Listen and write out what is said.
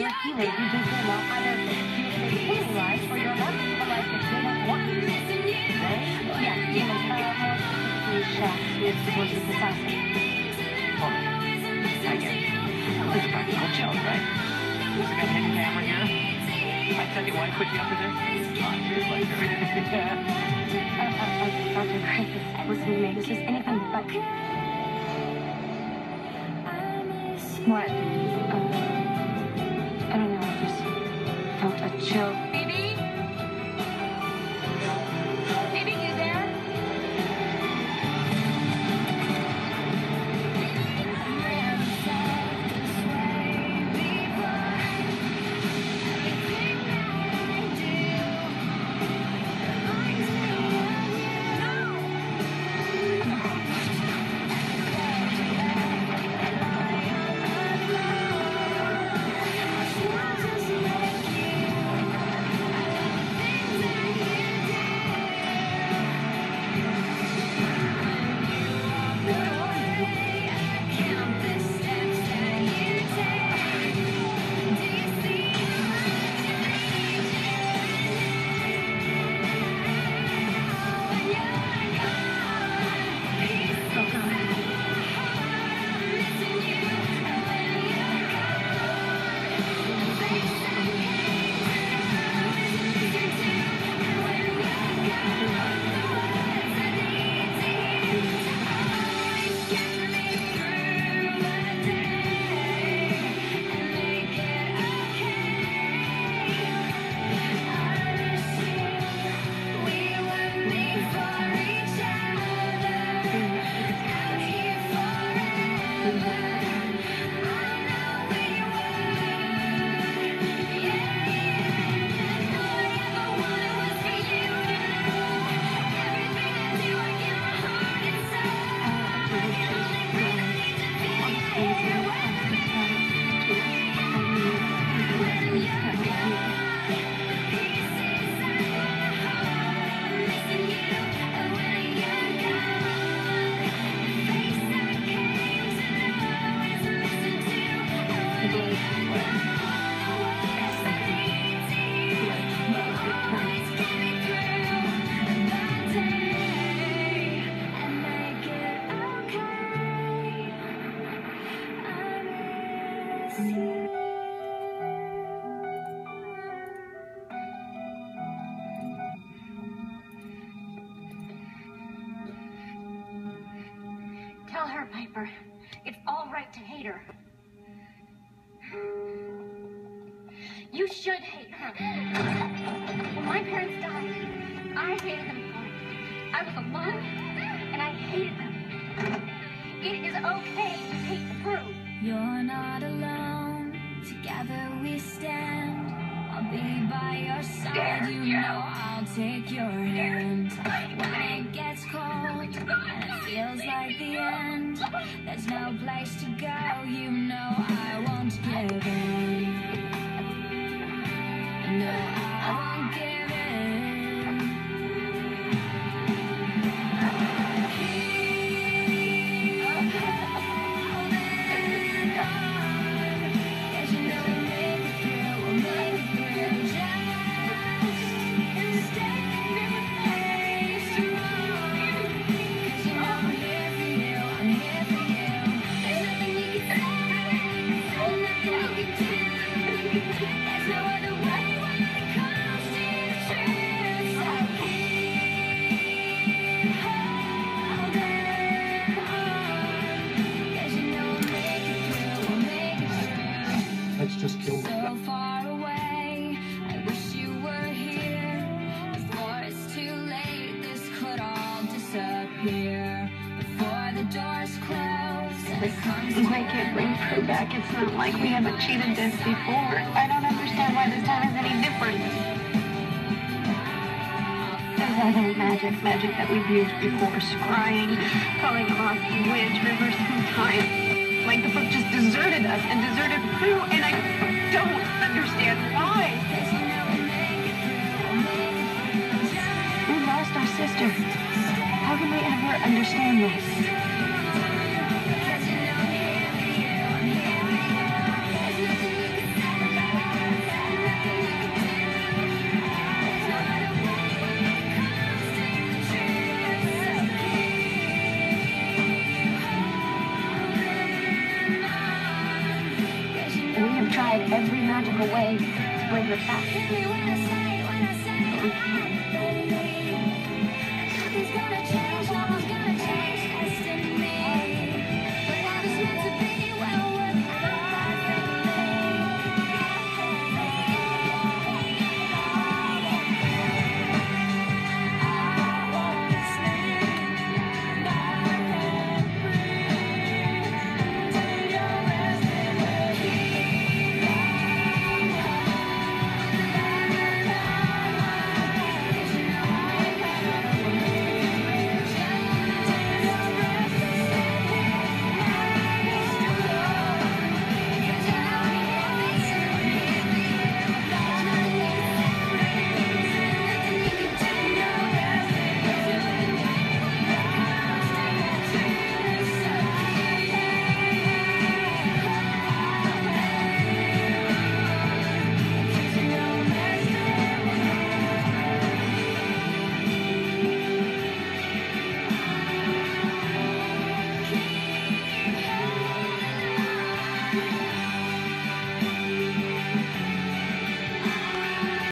you're a healer. You just will not either be a healing life or you're not a life that they don't want you to live. Right? Yeah, demons. More specifically, Shaft is supposed to be precisely. Totally. I get it. It's a practical joke, right? Is it gonna hit the camera here? I tell you why I put you up to this? On your pleasure. Dr. Griffiths, listen to me. This is anything but... What? I don't know. I just felt a chill. Phoebe? Phoebe, you there? Tell her, Piper. It's all right to hate her. You should hate her. When my parents died, I hated them both. I was alone, and I hated them. It is okay to hate the Prue. You're not alone. Together we stand. I'll be by your side. You know I'll take your hand. When it gets cold and it feels like the end, there's no place to go. You know I won't give in. No, I won't give in. Keep holding on. 'Cause you know we'll make it through. We'll make it through. Just stay strong. 'Cause you know I'm here for you. I'm here for you. There's nothing you can say. There's nothing you can do. There's no other way when it comes to the truth. So keep holding on. 'Cause you know we'll make it through. We'll make it through. Let's just kill them. So far away, I wish you were here. Before it's too late, this could all disappear. Before the doors close and it comes to I can't bring Prue back. It's not like we haven't cheated this before. I don't understand why this time is any different. There's other magic that we've used before. Scrying, calling off witch, reversing time. Like the book just deserted us and deserted Prue, and I don't understand why. We lost our sister. How can we ever understand this? tried every magical way to bring her back. Nothing's gonna change,